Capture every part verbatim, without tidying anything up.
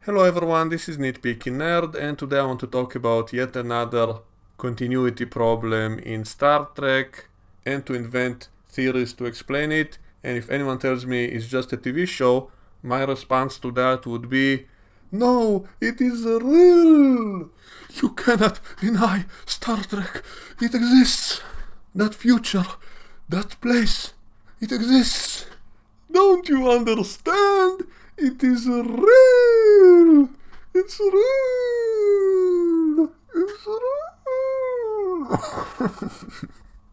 Hello everyone, this is Nitpicky Nerd, and today I want to talk about yet another continuity problem in Star Trek and to invent theories to explain it. And if anyone tells me it's just a T V show, my response to that would be, no, it is real! You cannot deny Star Trek. It exists. That future, that place, it exists. Don't you understand? It is real! It's real! It's real!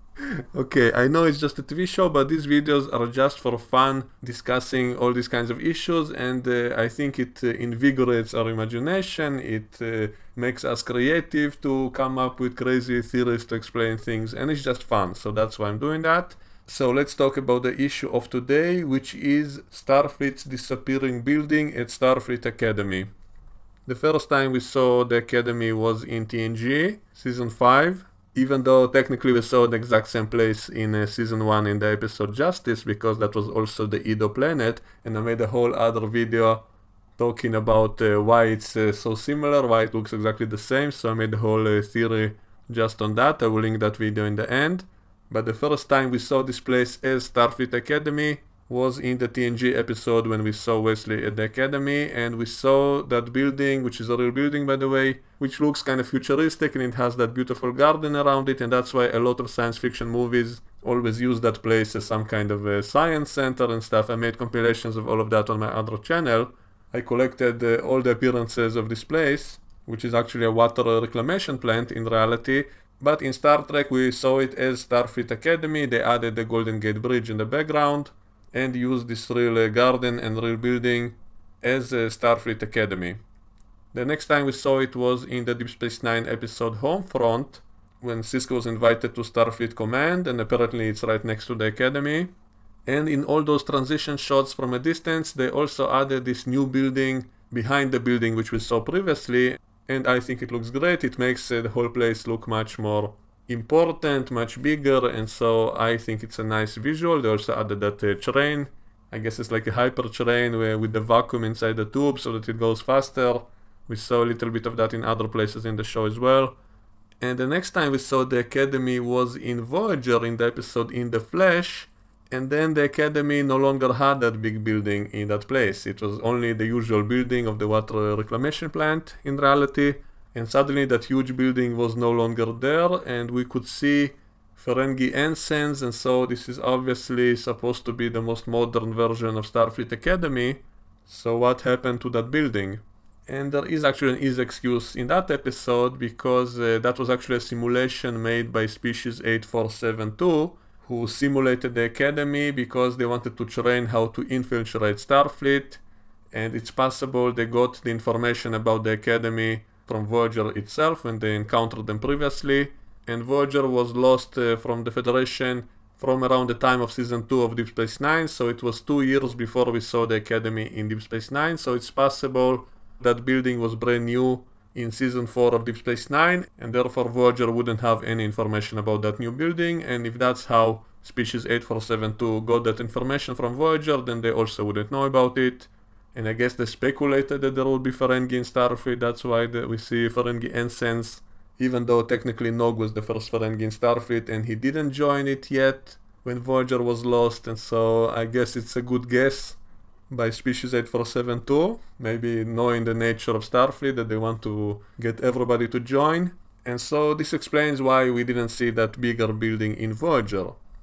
Okay, I know it's just a T V show, but these videos are just for fun, discussing all these kinds of issues, and uh, I think it uh, invigorates our imagination, it uh, makes us creative to come up with crazy theories to explain things, and it's just fun, so that's why I'm doing that. So let's talk about the issue of today, which is Starfleet's disappearing building at Starfleet Academy. The first time we saw the Academy was in T N G, Season five, even though technically we saw the exact same place in uh, Season one in the episode Justice, because that was also the Edo planet, and I made a whole other video talking about uh, why it's uh, so similar, why it looks exactly the same, so I made a whole uh, theory just on that. I will link that video in the end. But the first time we saw this place as Starfleet Academy was in the T N G episode when we saw Wesley at the Academy, and we saw that building, which is a real building by the way, which looks kind of futuristic, and it has that beautiful garden around it, and that's why a lot of science fiction movies always use that place as some kind of a science center and stuff. I made compilations of all of that on my other channel. I collected uh, all the appearances of this place, which is actually a water reclamation plant in reality. But in Star Trek we saw it as Starfleet Academy. They added the Golden Gate Bridge in the background and used this real uh, garden and real building as uh, Starfleet Academy. The next time we saw it was in the Deep Space Nine episode Homefront, when Sisko was invited to Starfleet Command, and apparently it's right next to the Academy. And in all those transition shots from a distance, they also added this new building behind the building which we saw previously. And I think it looks great. It makes uh, the whole place look much more important, much bigger, and so I think it's a nice visual. They also added that uh, train. I guess it's like a hyper train where, with the vacuum inside the tube so that it goes faster. We saw a little bit of that in other places in the show as well. And the next time we saw the Academy was in Voyager in the episode In the Flesh. And then the Academy no longer had that big building in that place. It was only the usual building of the water reclamation plant in reality. And suddenly that huge building was no longer there, and we could see Ferengi ensigns, and so this is obviously supposed to be the most modern version of Starfleet Academy. So what happened to that building? And there is actually an easy excuse in that episode, because uh, that was actually a simulation made by Species eight four seven two, who simulated the Academy because they wanted to train how to infiltrate Starfleet, and it's possible they got the information about the Academy from Voyager itself when they encountered them previously, and Voyager was lost uh, from the Federation from around the time of Season two of Deep Space Nine, so it was two years before we saw the Academy in Deep Space Nine, so it's possible that building was brand new in Season four of Deep Space Nine, and therefore Voyager wouldn't have any information about that new building, and if that's how Species eight four seven two got that information from Voyager, then they also wouldn't know about it. And I guess they speculated that there would be Ferengi in Starfleet, that's why the, we see Ferengi ensigns, even though technically Nog was the first Ferengi in Starfleet and he didn't join it yet when Voyager was lost, and so I guess it's a good guess by Species eight four seven two, maybe knowing the nature of Starfleet that they want to get everybody to join. And so this explains why we didn't see that bigger building in Voyager.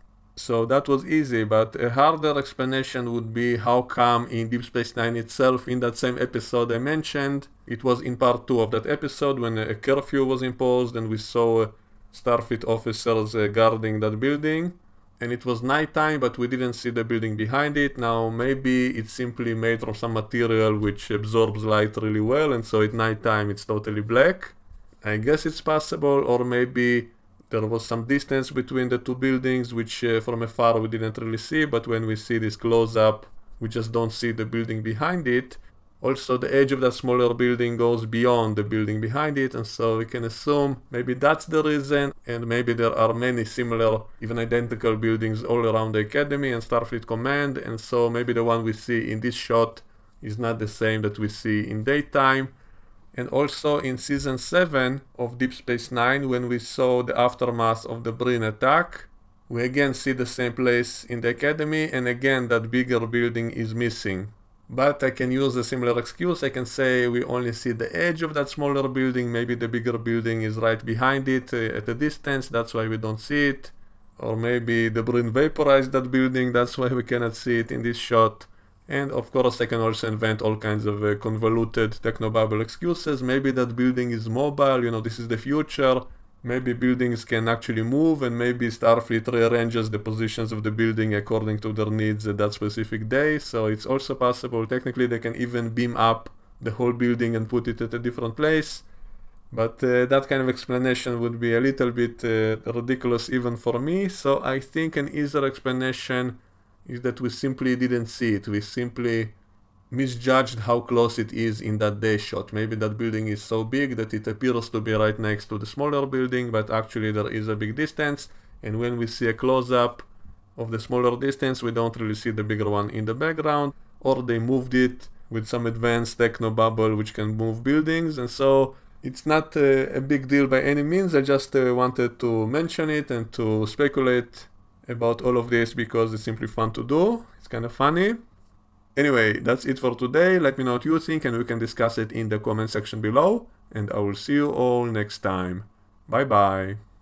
So that was easy, but a harder explanation would be how come in Deep Space Nine itself, in that same episode I mentioned, it was in part two of that episode when a curfew was imposed and we saw Starfleet officers uh, guarding that building, and it was nighttime but we didn't see the building behind it. Now maybe it's simply made from some material which absorbs light really well, and so at nighttime it's totally black. I guess it's possible, or maybe there was some distance between the two buildings which uh, from afar we didn't really see, but when we see this close-up we just don't see the building behind it. Also the edge of that smaller building goes beyond the building behind it, and so we can assume maybe that's the reason, and maybe there are many similar, even identical buildings all around the Academy and Starfleet Command, and so maybe the one we see in this shot is not the same that we see in daytime. And also in season seven of Deep Space Nine, when we saw the aftermath of the Breen attack, we again see the same place in the Academy, and again that bigger building is missing. But I can use a similar excuse. I can say we only see the edge of that smaller building, maybe the bigger building is right behind it uh, at a distance, that's why we don't see it. Or maybe the Breen vaporized that building, that's why we cannot see it in this shot. And of course I can also invent all kinds of uh, convoluted technobabble excuses. Maybe that building is mobile, you know, this is the future. Maybe buildings can actually move, and maybe Starfleet rearranges the positions of the building according to their needs at that specific day. So it's also possible. Technically they can even beam up the whole building and put it at a different place. But uh, that kind of explanation would be a little bit uh, ridiculous even for me. So I think an easier explanation is that we simply didn't see it. We simply misjudged how close it is in that day shot. Maybe that building is so big that it appears to be right next to the smaller building, but actually there is a big distance, and when we see a close-up of the smaller distance, we don't really see the bigger one in the background, or they moved it with some advanced technobabble which can move buildings, and so it's not uh, a big deal by any means. I just uh, wanted to mention it and to speculate about all of this because it's simply fun to do. It's kind of funny. Anyway, that's it for today. Let me know what you think and we can discuss it in the comment section below. And I will see you all next time. Bye bye.